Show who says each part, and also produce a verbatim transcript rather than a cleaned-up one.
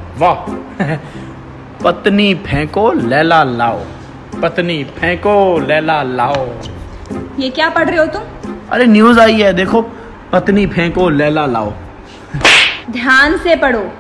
Speaker 1: वाह। पत्नी फेंको लैला लाओ, पत्नी फेंको लैला लाओ।
Speaker 2: ये क्या पढ़ रहे हो तुम?
Speaker 1: अरे न्यूज आई है देखो, पत्नी फेंको लैला लाओ।
Speaker 2: ध्यान से पढ़ो।